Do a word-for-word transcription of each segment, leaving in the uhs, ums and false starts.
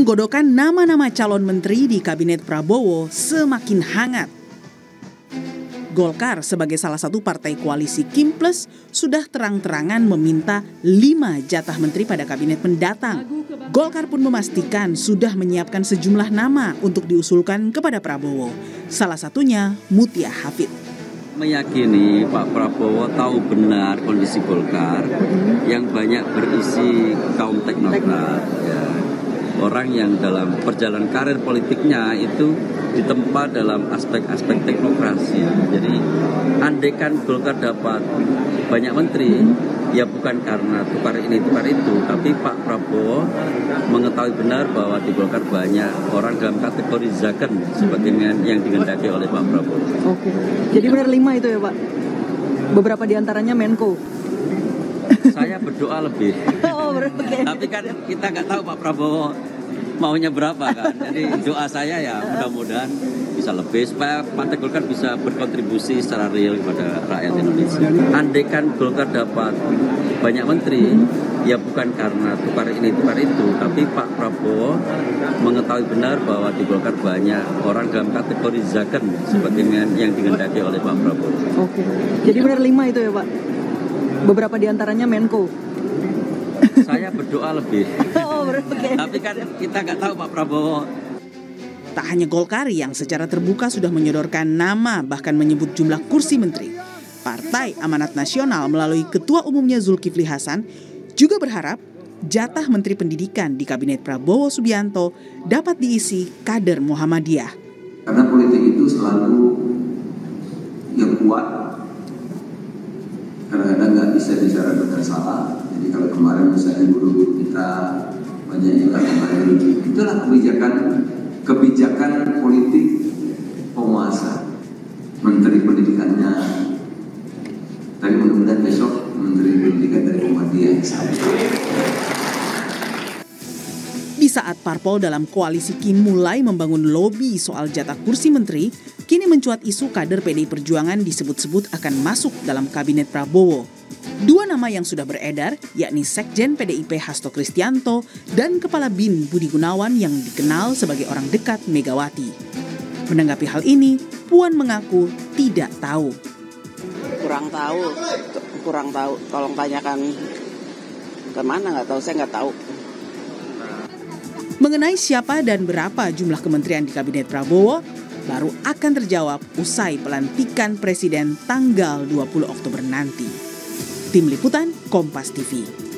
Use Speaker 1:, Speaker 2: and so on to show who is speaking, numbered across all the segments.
Speaker 1: Penggodokan nama-nama calon menteri di Kabinet Prabowo semakin hangat. Golkar sebagai salah satu partai koalisi Kim Plus sudah terang-terangan meminta lima jatah menteri pada kabinet mendatang. Golkar pun memastikan sudah menyiapkan sejumlah nama untuk diusulkan kepada Prabowo. Salah satunya Mutia Hafid.
Speaker 2: Meyakini Pak Prabowo tahu benar kondisi Golkar yang banyak berisi kaum teknokrat, ya. Orang yang dalam perjalanan karir politiknya itu ditempa dalam aspek-aspek teknokrasi. Jadi andaikan Golkar dapat banyak menteri, ya bukan karena tukar ini tukar itu, tapi Pak Prabowo mengetahui benar bahwa di Golkar banyak orang dalam kategori zaken sebagaimana yang digendaki oleh Pak Prabowo.
Speaker 3: Oke, jadi benar lima itu ya Pak? Beberapa diantaranya Menko.
Speaker 2: Saya berdoa lebih.
Speaker 3: Oh, okay.
Speaker 2: Tapi kan kita nggak tahu Pak Prabowo maunya berapa kan. Jadi doa saya ya mudah-mudahan bisa lebih supaya Partai Golkar bisa berkontribusi secara real kepada rakyat Indonesia. Andaikan Golkar dapat banyak menteri, ya bukan karena tukar ini tukar itu, tapi Pak Prabowo mengetahui benar bahwa di Golkar banyak orang dalam kategori zaken sebagaimana yang digendaki oleh Pak Prabowo.
Speaker 3: Oke, jadi benar lima itu ya Pak? Beberapa diantaranya Menko.
Speaker 2: Saya berdoa lebih.
Speaker 3: Oh, okay.
Speaker 2: Tapi kan kita nggak tahu Pak Prabowo.
Speaker 1: Tak hanya Golkar yang secara terbuka sudah menyodorkan nama bahkan menyebut jumlah kursi menteri. Partai Amanat Nasional melalui Ketua Umumnya Zulkifli Hasan juga berharap jatah Menteri Pendidikan di Kabinet Prabowo Subianto dapat diisi kader Muhammadiyah.
Speaker 4: Karena politik itu selalu yang kuat. Kadang-kadang nggak bisa bicara benar salah. Jadi kalau kemarin misalnya guru-guru kita banyak yang nggak kemarin, itulah kebijakan kebijakan politik penguasa. Menteri Pendidikannya, tapi mudah-mudahan besok Menteri Pendidikan dari Muhammadiyah.
Speaker 1: Di saat parpol dalam koalisi Kim mulai membangun lobi soal jatah kursi menteri, kini mencuat isu kader P D I Perjuangan disebut-sebut akan masuk dalam kabinet Prabowo. Dua nama yang sudah beredar, yakni Sekjen P D I P Hasto Kristianto dan Kepala B I N Budi Gunawan yang dikenal sebagai orang dekat Megawati. Menanggapi hal ini, Puan mengaku tidak tahu.
Speaker 5: Kurang tahu, kurang tahu. Tolong tanyakan kemana, nggak tahu, saya nggak tahu.
Speaker 1: Mengenai siapa dan berapa jumlah kementerian di Kabinet Prabowo, baru akan terjawab usai pelantikan Presiden tanggal dua puluh Oktober nanti. Tim Liputan Kompas T V.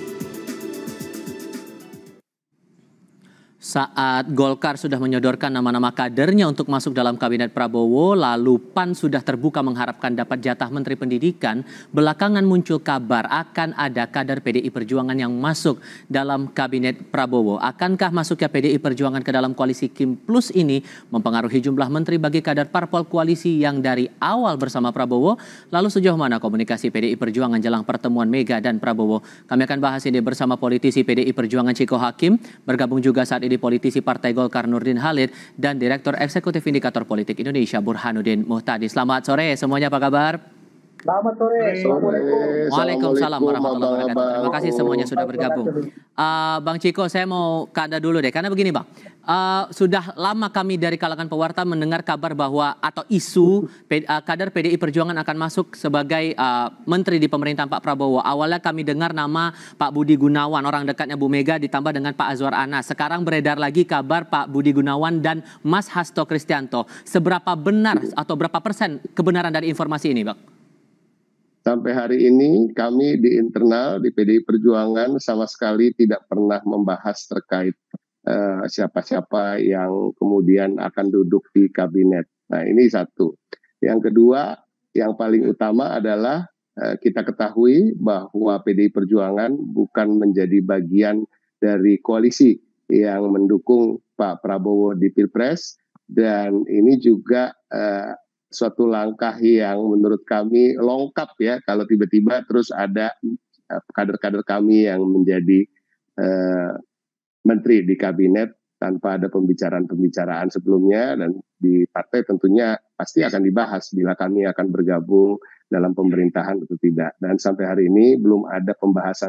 Speaker 6: Saat Golkar sudah menyodorkan nama-nama kadernya untuk masuk dalam Kabinet Prabowo, lalu P A N sudah terbuka mengharapkan dapat jatah Menteri Pendidikan, belakangan muncul kabar akan ada kader P D I Perjuangan yang masuk dalam Kabinet Prabowo. Akankah masuknya P D I Perjuangan ke dalam koalisi Kim Plus ini mempengaruhi jumlah menteri bagi kader parpol koalisi yang dari awal bersama Prabowo? Lalu sejauh mana komunikasi P D I Perjuangan jelang pertemuan Mega dan Prabowo? Kami akan bahas ini bersama politisi P D I Perjuangan Ciko Hakim, bergabung juga saat ini politisi Partai Golkar Nurdin Halid dan Direktur Eksekutif Indikator Politik Indonesia Burhanuddin Muhtadi. Selamat sore semuanya, apa kabar?
Speaker 7: Selamat sore. Assalamualaikum.
Speaker 6: Waalaikumsalam warahmatullahi wabarakatuh. Terima kasih semuanya sudah bergabung. Uh, Bang Ciko, saya mau ke Anda dulu deh, karena begini Bang. Uh, sudah lama kami dari kalangan pewarta mendengar kabar bahwa atau isu P, uh, kader P D I Perjuangan akan masuk sebagai uh, menteri di pemerintahan Pak Prabowo. Awalnya kami dengar nama Pak Budi Gunawan, orang dekatnya Bu Mega, ditambah dengan Pak Azwar Anas. Sekarang beredar lagi kabar Pak Budi Gunawan dan Mas Hasto Kristianto. Seberapa benar atau berapa persen kebenaran dari informasi ini, Bang?
Speaker 7: Sampai hari ini kami di internal di P D I Perjuangan sama sekali tidak pernah membahas terkait uh, siapa-siapa yang kemudian akan duduk di kabinet. Nah, ini satu. Yang kedua, yang paling utama adalah uh, kita ketahui bahwa P D I Perjuangan bukan menjadi bagian dari koalisi yang mendukung Pak Prabowo di Pilpres, dan ini juga uh, suatu langkah yang menurut kami lengkap ya, kalau tiba-tiba terus ada kader-kader kami yang menjadi uh, menteri di kabinet tanpa ada pembicaraan-pembicaraan sebelumnya, dan di partai tentunya pasti akan dibahas bila kami akan bergabung dalam pemerintahan atau tidak. Dan sampai hari ini belum ada pembahasan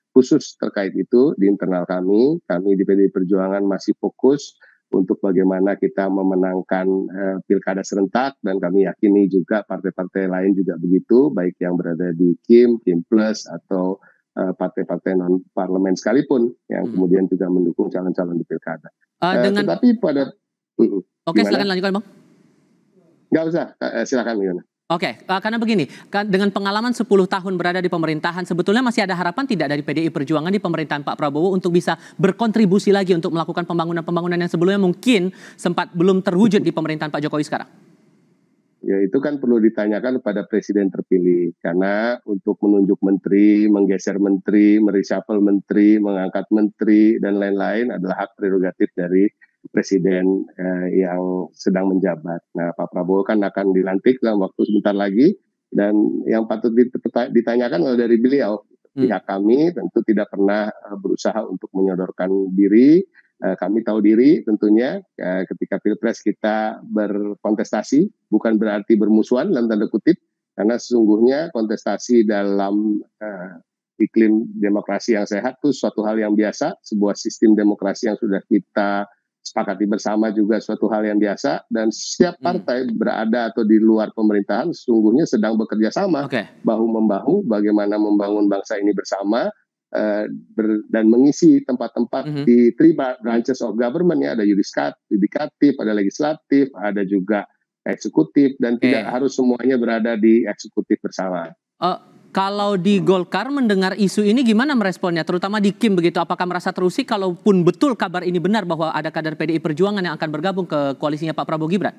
Speaker 7: khusus terkait itu di internal kami. Kami di P D I Perjuangan masih fokus untuk bagaimana kita memenangkan uh, pilkada serentak, dan kami yakini juga partai-partai lain juga begitu, baik yang berada di Kim, Kim Plus, atau uh, partai-partai non parlemen sekalipun yang hmm. kemudian juga mendukung calon-calon di pilkada. Uh, dengan... uh, tetapi pada uh,
Speaker 6: Oke, silakan lanjutkan, Bang.
Speaker 7: Nggak usah, uh, silakan gimana?
Speaker 6: Oke, uh, karena begini, dengan pengalaman sepuluh tahun berada di pemerintahan, sebetulnya masih ada harapan tidak dari P D I Perjuangan di pemerintahan Pak Prabowo untuk bisa berkontribusi lagi untuk melakukan pembangunan-pembangunan yang sebelumnya mungkin sempat belum terwujud di pemerintahan Pak Jokowi sekarang?
Speaker 7: Ya, itu kan perlu ditanyakan kepada presiden terpilih, karena untuk menunjuk menteri, menggeser menteri, mereshuffle menteri, mengangkat menteri, dan lain-lain adalah hak prerogatif dari presiden eh, yang sedang menjabat. Nah, Pak Prabowo kan akan dilantik dalam waktu sebentar lagi, dan yang patut ditanyakan adalah dari beliau. Hmm. Pihak kami tentu tidak pernah uh, berusaha untuk menyodorkan diri. Uh, kami tahu diri tentunya uh, ketika Pilpres kita berkontestasi, bukan berarti bermusuhan dalam tanda kutip, karena sesungguhnya kontestasi dalam uh, iklim demokrasi yang sehat itu suatu hal yang biasa, sebuah sistem demokrasi yang sudah kita sepakati bersama juga suatu hal yang biasa, dan setiap partai hmm. berada atau di luar pemerintahan sesungguhnya sedang bekerja sama, okay. bahu-membahu bagaimana membangun bangsa ini bersama, uh, ber, dan mengisi tempat-tempat hmm. di three branches of government, ya, ada yudikatif, ada legislatif, ada juga eksekutif, dan okay. tidak harus semuanya berada di eksekutif bersama.
Speaker 6: Uh. Kalau di Golkar mendengar isu ini gimana meresponnya, terutama di Kim begitu? Apakah merasa terusik kalaupun betul kabar ini benar bahwa ada kader P D I Perjuangan yang akan bergabung ke koalisinya Pak Prabowo Gibran?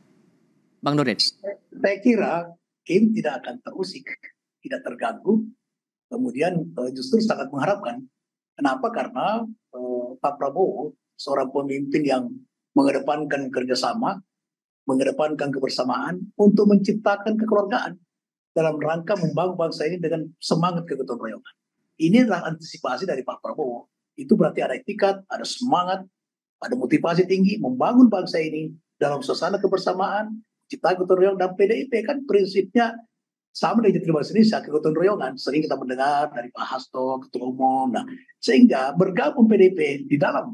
Speaker 6: Bang Nurdin.
Speaker 8: Saya kira Kim tidak akan terusik, tidak terganggu. Kemudian justru sangat mengharapkan. Kenapa? Karena eh, Pak Prabowo seorang pemimpin yang mengedepankan kerjasama, mengedepankan kebersamaan untuk menciptakan kekeluargaan dalam rangka membangun bangsa ini dengan semangat kegotong royongan. Ini adalah antisipasi dari Pak Prabowo. Itu berarti ada etikat, ada semangat, ada motivasi tinggi membangun bangsa ini dalam suasana kebersamaan, cipta kegotong royongan. Dan P D I P kan prinsipnya sama dengan Jatibangsa Indonesia, kegotong royongan. Sering kita mendengar dari Pak Hasto, Ketua Umum. Nah, sehingga bergabung P D I P di dalam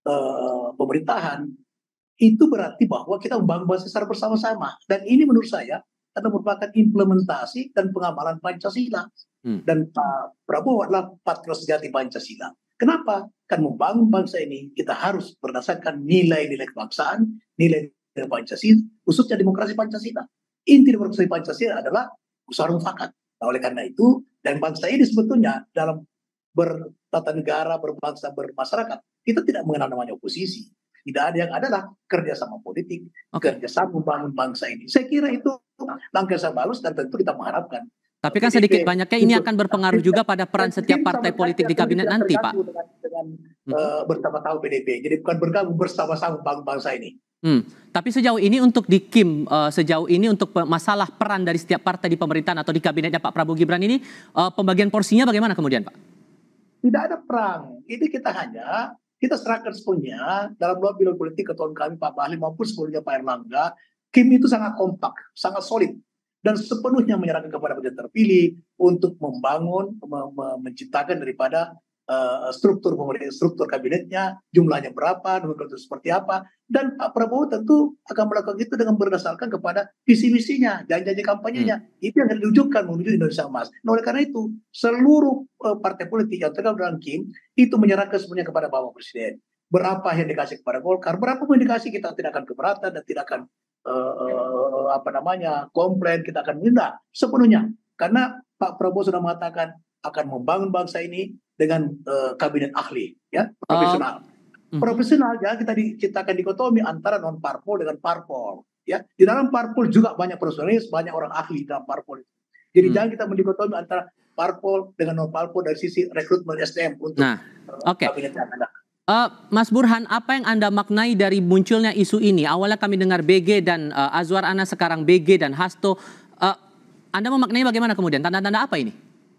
Speaker 8: uh, pemerintahan itu berarti bahwa kita membangun bangsa secara bersama-sama. Dan ini menurut saya adalah merupakan implementasi dan pengamalan Pancasila. Hmm. Dan Pak Prabowo adalah patriot sejati Pancasila. Kenapa? Kan membangun bangsa ini kita harus berdasarkan nilai-nilai kebangsaan, nilai-nilai Pancasila, khususnya demokrasi Pancasila. Inti demokrasi Pancasila adalah musyawarah mufakat. Nah, oleh karena itu, dan bangsa ini sebetulnya dalam bertata negara, berbangsa, bermasyarakat, kita tidak mengenal namanya oposisi. Tidak ada, yang adalah kerjasama politik, okay. kerjasama membangun bangsa ini. Saya kira itu langkah yang bagus, dan tentu kita mengharapkan.
Speaker 6: Tapi kan sedikit banyaknya ini akan berpengaruh juga pada peran setiap partai politik di kabinet nanti, Pak.
Speaker 8: Dengan, dengan hmm. uh, bersama-sama P D I P, jadi bukan bergabung bersama-sama bangun bangsa ini.
Speaker 6: Hmm. Tapi sejauh ini untuk di Kim, uh, sejauh ini untuk masalah peran dari setiap partai di pemerintahan atau di kabinetnya Pak Prabowo Gibran ini, uh, pembagian porsinya bagaimana kemudian, Pak?
Speaker 8: Tidak ada perang. Ini kita hanya kita serahkan sepenuhnya dalam lobby politik ketua kami Pak Bahlil maupun sebelumnya Pak Erlangga. Kim itu sangat kompak, sangat solid, dan sepenuhnya menyerahkan kepada presiden terpilih untuk membangun, me- me- menciptakan daripada uh, struktur pemerintah, struktur kabinetnya, jumlahnya berapa, nomenklatur seperti apa, dan Pak Prabowo tentu akan melakukan itu dengan berdasarkan kepada visi misinya, janji-janji kampanyenya. Hmm. Itu yang diwujudkan menuju Indonesia Emas. Nah, oleh karena itu seluruh uh, partai politik yang tergabung dalam Kim itu menyerahkan semuanya kepada Bapak Presiden. Berapa yang dikasih kepada Golkar, berapa yang dikasih, kita tidak akan keberatan dan tidak akan uh, uh, apa namanya komplain, kita akan minta sepenuhnya. Karena Pak Prabowo sudah mengatakan akan membangun bangsa ini dengan uh, kabinet ahli, ya, profesional. Uh, profesional, jangan kita diciptakan dikotomi antara non parpol dengan parpol, ya. Di dalam parpol juga banyak profesionalis, banyak orang ahli dalam parpol itu. Jadi hmm. jangan kita mendikotomi antara parpol dengan non parpol dari sisi rekrutmen S D M untuk
Speaker 6: nah,
Speaker 8: uh,
Speaker 6: okay.
Speaker 8: kabinet yang ada.
Speaker 6: Uh, Mas Burhan, apa yang Anda maknai dari munculnya isu ini? Awalnya kami dengar B G dan uh, Azwar Anas, sekarang B G dan Hasto. Uh, Anda memaknai bagaimana kemudian? Tanda-tanda apa ini?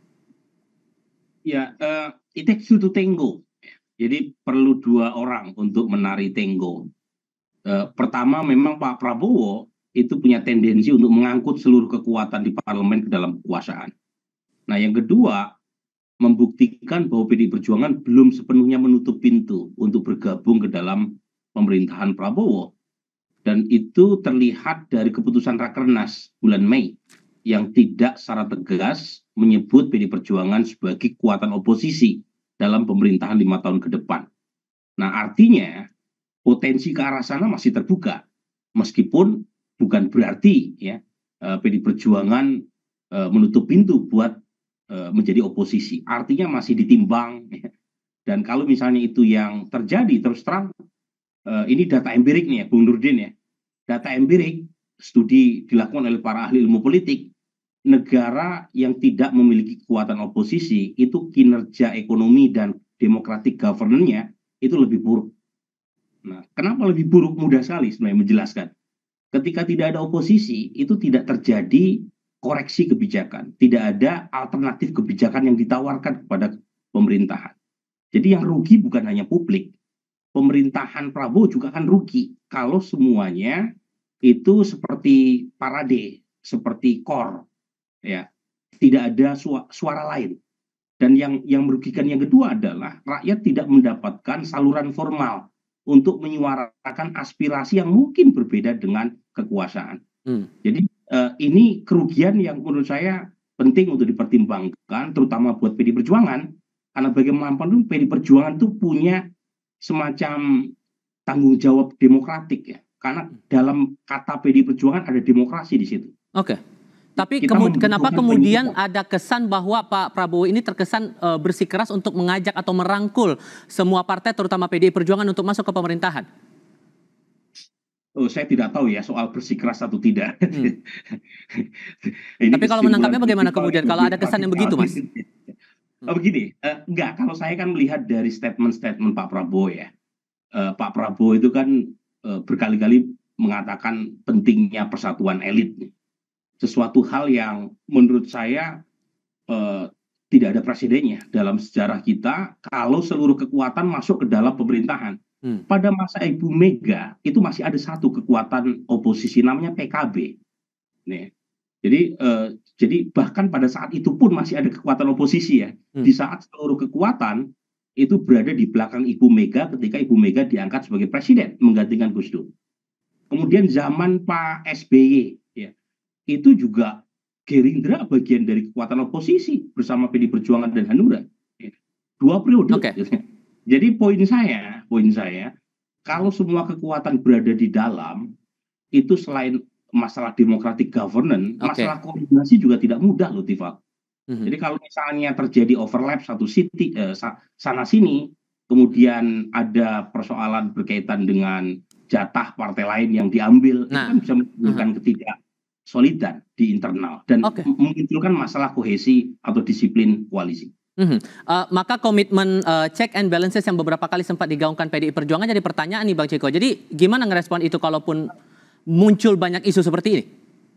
Speaker 9: Ya, uh, it takes two to tango. Jadi perlu dua orang untuk menari tango. Uh, pertama, memang Pak Prabowo itu punya tendensi untuk mengangkut seluruh kekuatan di parlemen ke dalam kekuasaan. Nah, yang kedua, membuktikan bahwa P D I Perjuangan belum sepenuhnya menutup pintu untuk bergabung ke dalam pemerintahan Prabowo. Dan itu terlihat dari keputusan Rakernas bulan Mei yang tidak secara tegas menyebut P D I Perjuangan sebagai kekuatan oposisi dalam pemerintahan lima tahun ke depan. Nah, artinya potensi ke arah sana masih terbuka, meskipun bukan berarti ya P D I Perjuangan menutup pintu buat menjadi oposisi. Artinya masih ditimbang. Ya. Dan kalau misalnya itu yang terjadi, terus terang ini data empirik nih ya, Bung Nurdin ya. Data empirik, studi dilakukan oleh para ahli ilmu politik, negara yang tidak memiliki kekuatan oposisi itu kinerja ekonomi dan democratic governance-nya itu lebih buruk. Nah, kenapa lebih buruk? Mudah sekali sebenarnya menjelaskan. Ketika tidak ada oposisi, itu tidak terjadi koreksi kebijakan. Tidak ada alternatif kebijakan yang ditawarkan kepada pemerintahan. Jadi yang rugi bukan hanya publik. Pemerintahan Prabowo juga akan rugi kalau semuanya itu seperti parade, seperti kor, ya, tidak ada suara lain. Dan yang yang merugikan yang kedua adalah rakyat tidak mendapatkan saluran formal untuk menyuarakan aspirasi yang mungkin berbeda dengan kekuasaan. Hmm. Jadi uh, ini kerugian yang menurut saya penting untuk dipertimbangkan, terutama buat P D I Perjuangan, karena bagaimanapun P D I Perjuangan itu punya semacam tanggung jawab demokratik ya, karena dalam kata P D I Perjuangan ada demokrasi di situ.
Speaker 6: Oke. Tapi kemud kenapa kemudian penyidik. Ada kesan bahwa Pak Prabowo ini terkesan uh, bersikeras untuk mengajak atau merangkul semua partai terutama P D I Perjuangan untuk masuk ke pemerintahan?
Speaker 9: Oh, saya tidak tahu ya soal bersikeras atau tidak. Hmm.
Speaker 6: Tapi kalau menangkapnya bagaimana kemudian kalau ada kesan yang begitu, Mas?
Speaker 9: Oh begini, uh, enggak, kalau saya kan melihat dari statement-statement Pak Prabowo ya. Uh, Pak Prabowo itu kan uh, berkali-kali mengatakan pentingnya persatuan elit. Sesuatu hal yang menurut saya uh, tidak ada presidennya dalam sejarah kita kalau seluruh kekuatan masuk ke dalam pemerintahan. Hmm. Pada masa Ibu Mega itu masih ada satu kekuatan oposisi namanya P K B. Nih. Jadi uh, jadi bahkan pada saat itu pun masih ada kekuatan oposisi ya. Hmm. Di saat seluruh kekuatan itu berada di belakang Ibu Mega ketika Ibu Mega diangkat sebagai presiden menggantikan Gus Dur. Kemudian zaman Pak S B Y ya, itu juga Gerindra bagian dari kekuatan oposisi bersama P D I Perjuangan dan Hanura. Ya. Dua periode. Okay. Jadi poin saya, poin saya, kalau semua kekuatan berada di dalam, itu selain masalah democratic governance, okay. masalah koordinasi juga tidak mudah loh, Tifal. Mm-hmm. Jadi kalau misalnya terjadi overlap satu city, eh, sana sini, kemudian ada persoalan berkaitan dengan jatah partai lain yang diambil, nah. itu kan bisa menimbulkan uh-huh. ketidaksolidan di internal dan okay. memunculkan masalah kohesi atau disiplin koalisi.
Speaker 6: Mm-hmm. Uh, maka komitmen uh, check and balances yang beberapa kali sempat digaungkan P D I Perjuangan jadi pertanyaan nih Bang Ciko. Jadi gimana ngerespon itu kalaupun muncul banyak isu seperti ini?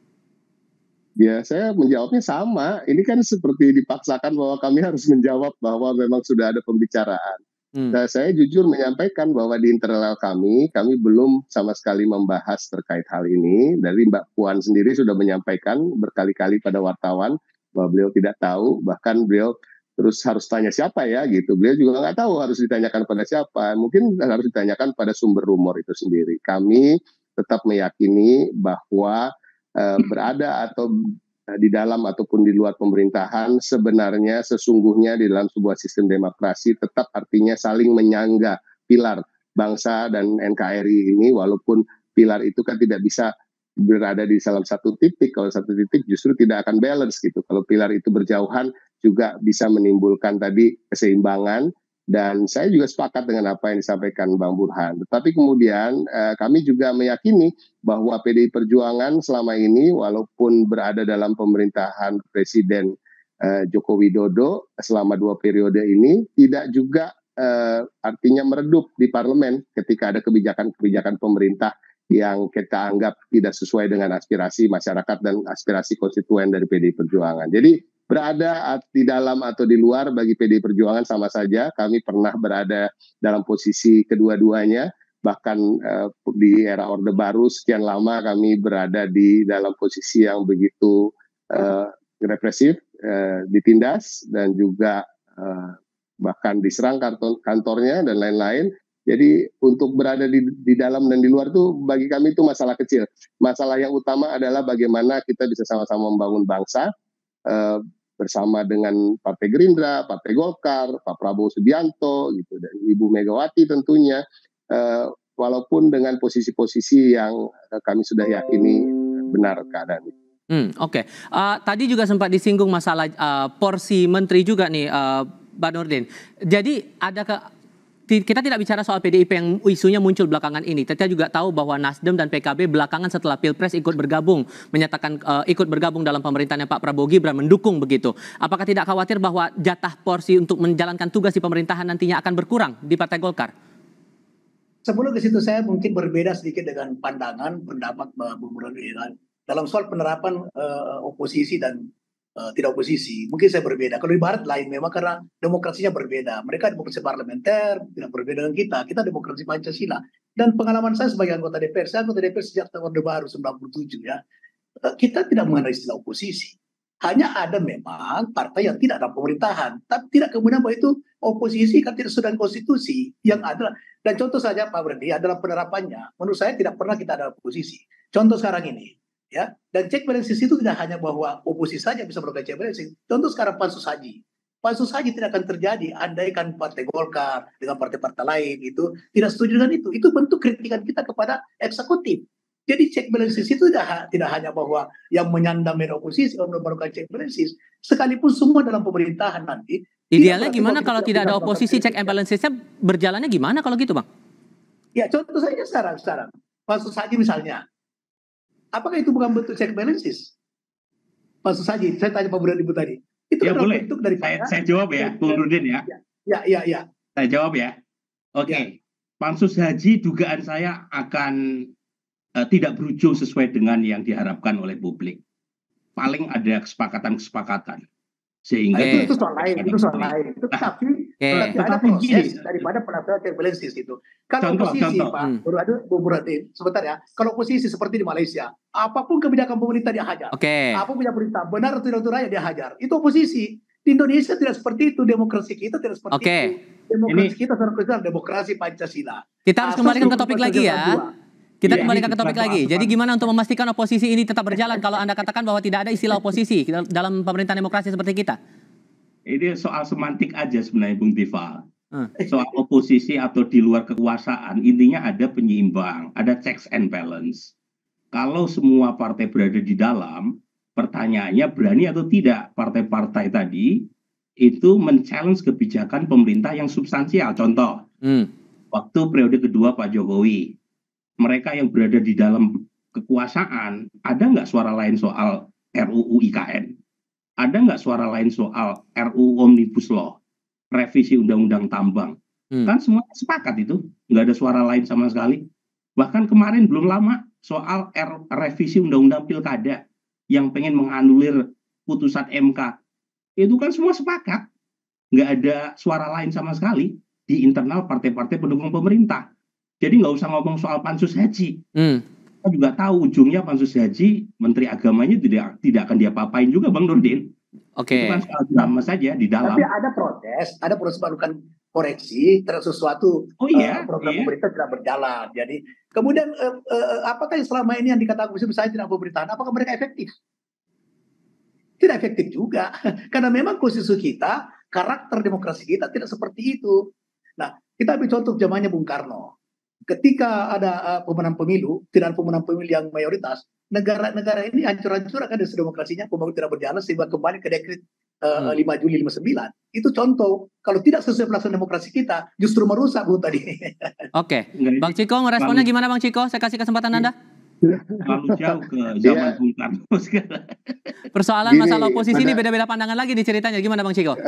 Speaker 7: Ya, saya menjawabnya sama. Ini kan seperti dipaksakan bahwa kami harus menjawab bahwa memang sudah ada pembicaraan. Hmm. Nah, saya jujur menyampaikan bahwa di internal kami, kami belum sama sekali membahas terkait hal ini. Dari Mbak Puan sendiri sudah menyampaikan berkali-kali pada wartawan bahwa beliau tidak tahu, bahkan beliau terus harus tanya siapa ya gitu. Beliau juga nggak tahu harus ditanyakan pada siapa. Mungkin harus ditanyakan pada sumber rumor itu sendiri. Kami tetap meyakini bahwa uh, berada atau uh, di dalam ataupun di luar pemerintahan sebenarnya sesungguhnya di dalam sebuah sistem demokrasi tetap artinya saling menyangga pilar bangsa dan N K R I ini, walaupun pilar itu kan tidak bisa berada di dalam satu titik. Kalau satu titik justru tidak akan balance gitu. Kalau pilar itu berjauhan juga bisa menimbulkan tadi keseimbangan, dan saya juga sepakat dengan apa yang disampaikan Bang Burhan. Tetapi kemudian eh, kami juga meyakini bahwa P D I Perjuangan selama ini walaupun berada dalam pemerintahan Presiden eh, Joko Widodo selama dua periode ini tidak juga eh, artinya meredup di parlemen ketika ada kebijakan-kebijakan pemerintah yang kita anggap tidak sesuai dengan aspirasi masyarakat dan aspirasi konstituen dari P D I Perjuangan. Jadi berada di dalam atau di luar bagi P D I Perjuangan sama saja. Kami pernah berada dalam posisi kedua-duanya. Bahkan eh, di era Orde Baru sekian lama kami berada di dalam posisi yang begitu eh, represif, eh, ditindas dan juga uh, bahkan diserang kantor, kantornya dan lain-lain. Jadi untuk berada di, di dalam dan di luar tuh bagi kami itu masalah kecil. Masalah yang utama adalah bagaimana kita bisa sama-sama membangun bangsa uh, bersama dengan Partai Gerindra, Partai Golkar, Pak Prabowo Subianto, gitu, dan Ibu Megawati tentunya. Uh, walaupun dengan posisi-posisi yang uh, kami sudah yakini benar keadaan itu.
Speaker 6: Hmm, Oke, okay. uh, tadi juga sempat disinggung masalah uh, porsi menteri juga nih, uh, Pak Nurdin. Jadi ada ke kita tidak bicara soal P D I P yang isunya muncul belakangan ini. Kita juga tahu bahwa Nasdem dan P K B belakangan setelah Pilpres ikut bergabung, menyatakan uh, ikut bergabung dalam pemerintahannya Pak Prabowo Gibran, mendukung begitu. Apakah tidak khawatir bahwa jatah porsi untuk menjalankan tugas di pemerintahan nantinya akan berkurang di Partai Golkar?
Speaker 8: Sebelum ke situ saya mungkin berbeda sedikit dengan pandangan pendapat Bung Nurdin dalam soal penerapan uh, oposisi dan Uh, tidak oposisi, mungkin saya berbeda. Kalau di Barat lain memang karena demokrasinya berbeda. Mereka demokrasi parlementer, tidak berbeda dengan kita. Kita demokrasi Pancasila. Dan pengalaman saya sebagai anggota D P R, saya anggota D P R sejak tahun Orde Baru sembilan puluh tujuh ya. Uh, kita tidak mengenal istilah oposisi. Hanya ada memang partai yang tidak dalam pemerintahan, tapi tidak kemudian bahwa itu oposisi kan tidak sesuai dengan konstitusi yang ada. Dan contoh saja Pak Brandi adalah penerapannya. Menurut saya tidak pernah kita ada oposisi. Contoh sekarang ini. Ya, dan check balances itu tidak hanya bahwa oposisi saja bisa melakukan check balances. Contoh sekarang pansus haji, pansus haji tidak akan terjadi andaikan Partai Golkar dengan partai-partai lain itu tidak setuju dengan itu. Itu bentuk kritikan kita kepada eksekutif. Jadi check balances itu tidak, tidak hanya bahwa yang menyandang oposisi yang melakukan check balances, sekalipun semua dalam pemerintahan nanti.
Speaker 6: Idealnya gimana kalau tidak ada oposisi, check and balancesnya berjalannya gimana kalau gitu, Bang?
Speaker 8: Ya contoh saja sekarang, sekarang pansus haji misalnya. Apakah itu bukan bentuk check balances? Pansus haji, saya tanya Pak Burhan Ibu tadi. Itu
Speaker 9: ya,
Speaker 8: adalah
Speaker 9: boleh.
Speaker 8: bentuk dari
Speaker 9: saya, saya jawab ya, Bung Nurdin ya.
Speaker 8: Ya, ya, ya.
Speaker 9: Saya jawab ya. Oke, okay. Ya. Pansus haji dugaan saya akan uh, tidak berujung sesuai dengan yang diharapkan oleh publik. Paling ada kesepakatan-kesepakatan. Sehingga
Speaker 8: nah, itu, itu soal lain, itu soal lain. Itu nah, tapi okay. ada proses daripada penafsiran check balances itu. Kalau contoh, oposisi, contoh. Pak, hmm. Bung Burhan, sebentar ya. Kalau oposisi seperti di Malaysia, apapun kebijakan pemerintah dia hajar.
Speaker 6: Okay.
Speaker 8: Apapun punya perintah, benar atau tidak rakyat dia hajar. Itu oposisi. Di Indonesia tidak seperti itu, demokrasi kita tidak seperti
Speaker 6: okay.
Speaker 8: itu. Demokrasi Ini, kita secara demokrasi Pancasila.
Speaker 6: Kita harus kembalikan ke topik lagi ya. Kita ya, kembalikan ke topik lagi. Jadi gimana untuk memastikan oposisi ini tetap berjalan kalau Anda katakan bahwa tidak ada istilah oposisi dalam pemerintahan demokrasi seperti kita?
Speaker 9: Ini soal semantik aja sebenarnya Bung Tifal. Hmm. Soal oposisi atau di luar kekuasaan, intinya ada penyeimbang, ada checks and balance. Kalau semua partai berada di dalam, pertanyaannya berani atau tidak partai-partai tadi itu men-challenge kebijakan pemerintah yang substansial. Contoh, hmm. waktu periode kedua Pak Jokowi, mereka yang berada di dalam kekuasaan, ada nggak suara lain soal R U U I K N? Ada nggak suara lain soal R U U Omnibus Law, revisi Undang-Undang Tambang? Hmm. Kan semua sepakat itu, nggak ada suara lain sama sekali. Bahkan kemarin belum lama soal R revisi Undang-Undang Pilkada yang pengen menganulir putusan M K, itu kan semua sepakat, nggak ada suara lain sama sekali di internal partai-partai pendukung pemerintah. Jadi nggak usah ngomong soal pansus haji. Hmm. Kita juga tahu ujungnya pansus haji, Menteri Agamanya tidak tidak akan diapa-apain juga, Bang Nurdin.
Speaker 6: Oke. Okay.
Speaker 9: Itu kan soal drama saja di dalam.
Speaker 8: Tapi ada protes, ada proses melakukan koreksi terhadap sesuatu
Speaker 9: oh, iya,
Speaker 8: uh, program
Speaker 9: iya.
Speaker 8: pemerintah tidak berjalan. Jadi kemudian uh, uh, apakah yang selama ini yang dikatakan misalnya tidak pemerintahan, apakah mereka efektif? Tidak efektif juga, karena memang konstitusi kita, karakter demokrasi kita tidak seperti itu. Nah, kita ambil contoh zamannya Bung Karno. Ketika ada uh, pemenang pemilu, tidak ada pemenang pemilu yang mayoritas, negara-negara ini hancur-hancur akan demokrasinya, pembangunan tidak berjalan sehingga kembali ke dekret uh, hmm. lima Juli lima puluh sembilan. Itu contoh, kalau tidak sesuai pelaksanaan demokrasi kita, justru merusak Bu tadi.
Speaker 6: Oke, Bang Ciko, ngeresponnya gimana Bang Ciko? Saya kasih kesempatan Anda.
Speaker 9: Terlalu jauh ke zaman Bung Karno sekarang.
Speaker 6: Persoalan Gini, masalah oposisi pada... ini beda-beda pandangan lagi nih ceritanya. Gimana Bang Ciko?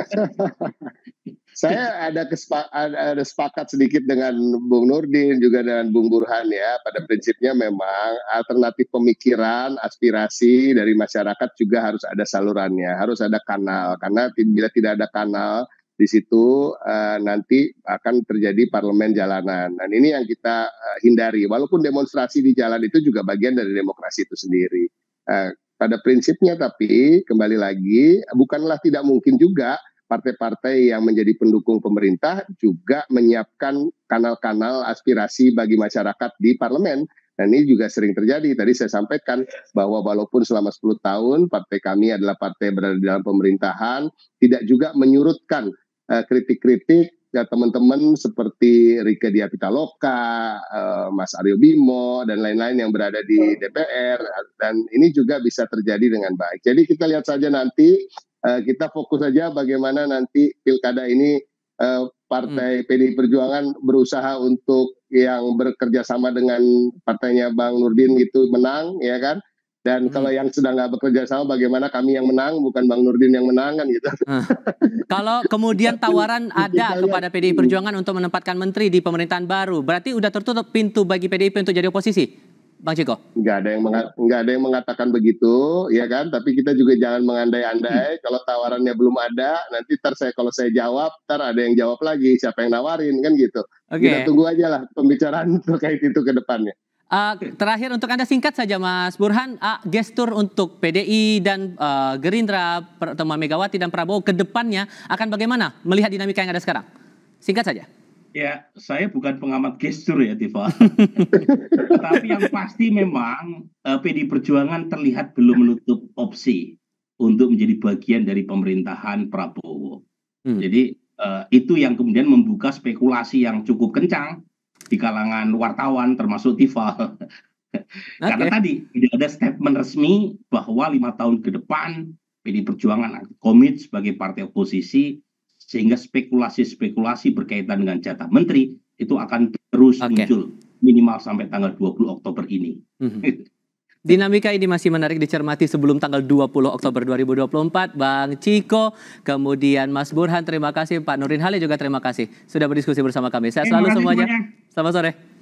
Speaker 7: Saya ada, kespa, ada, ada sepakat sedikit dengan Bung Nurdin juga dengan Bung Burhan ya. Pada prinsipnya memang alternatif pemikiran, aspirasi dari masyarakat juga harus ada salurannya, harus ada kanal. Karena bila tidak ada kanal di situ uh, nanti akan terjadi parlemen jalanan. Dan ini yang kita uh, hindari. Walaupun demonstrasi di jalan itu juga bagian dari demokrasi itu sendiri. Uh, pada prinsipnya tapi kembali lagi bukanlah tidak mungkin juga partai-partai yang menjadi pendukung pemerintah juga menyiapkan kanal-kanal aspirasi bagi masyarakat di parlemen. Dan ini juga sering terjadi. Tadi saya sampaikan bahwa walaupun selama sepuluh tahun partai kami adalah partai berada di dalam pemerintahan, tidak juga menyurutkan uh, kritik-kritik ya teman-teman seperti Rieke Diah Pitaloka, uh, Mas Aryo Bimo, dan lain-lain yang berada di D P R. Dan ini juga bisa terjadi dengan baik. Jadi kita lihat saja nanti, uh, kita fokus saja bagaimana nanti pilkada ini uh, Partai hmm. P D I Perjuangan berusaha untuk yang bekerja sama dengan partainya Bang Nurdin itu menang, ya kan? Dan hmm. kalau yang sedang nggak bekerja sama, bagaimana kami yang menang, bukan Bang Nurdin yang menang kan gitu.
Speaker 6: Uh. Kalau kemudian tawaran ada kepada P D I Perjuangan untuk menempatkan menteri di pemerintahan baru, berarti udah tertutup pintu bagi P D I P untuk jadi oposisi, Bang Ciko?
Speaker 7: Nggak ada yang nggak ada yang mengatakan begitu, ya kan? Tapi kita juga jangan mengandai-andai. Hmm. Kalau tawarannya belum ada, nanti tar saya kalau saya jawab, tar ada yang jawab lagi, siapa yang nawarin kan gitu. Okay. Kita tunggu aja lah pembicaraan terkait itu ke depannya.
Speaker 6: Uh, terakhir untuk Anda singkat saja Mas Burhan, uh, gestur untuk P D I dan uh, Gerindra, pertemuan Megawati dan Prabowo ke depannya akan bagaimana melihat dinamika yang ada sekarang? Singkat saja.
Speaker 9: Ya, saya bukan pengamat gestur ya, Tifa. Tapi yang pasti memang uh, P D I Perjuangan terlihat belum menutup opsi untuk menjadi bagian dari pemerintahan Prabowo. Hmm. Jadi uh, itu yang kemudian membuka spekulasi yang cukup kencang di kalangan wartawan termasuk Tifa. Karena okay. tadi tidak ada statement resmi bahwa lima tahun ke depan P D I Perjuangan akan komit sebagai partai oposisi, sehingga spekulasi-spekulasi berkaitan dengan jatah menteri itu akan terus okay. muncul minimal sampai tanggal dua puluh Oktober ini. Mm-hmm.
Speaker 6: Dinamika ini masih menarik dicermati sebelum tanggal dua puluh Oktober dua ribu dua puluh empat. Bang Ciko, kemudian Mas Burhan, terima kasih. Pak Nurdin Halid juga terima kasih sudah berdiskusi bersama kami. Sehat selalu semuanya. Selamat sore.